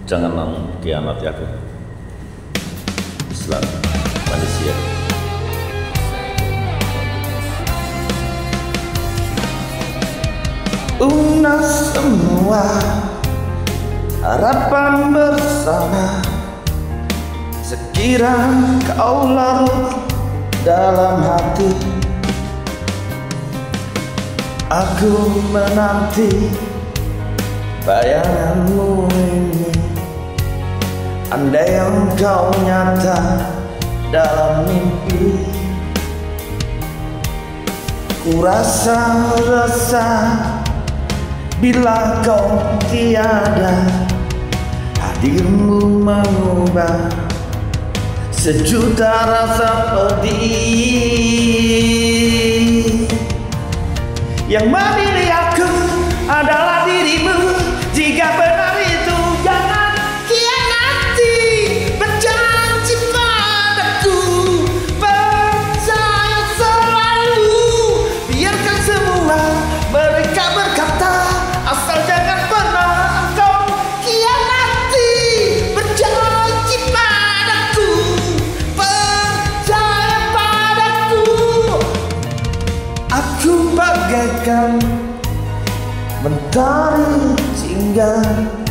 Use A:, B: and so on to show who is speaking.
A: Jangan mengkhianati aku. Islam, Malaysia.
B: Lunas semua harapan bersama, sekiranya kau larut dalam hati. Aku menanti bayanganmu ini, andai engkau nyata dalam mimpi. Ku rasa resah bila kau tiada, hadirmu mengubah sejuta rasa pedih. Yang memilih aku adalah dirimu. Jika benar itu jangan khianati, berjanji padaku, percaya selalu. Biarkan semua mereka berkata, asal jangan pernah engkau khianati. Berjanji padaku, percaya padaku. Aku bagaikan mentari jingga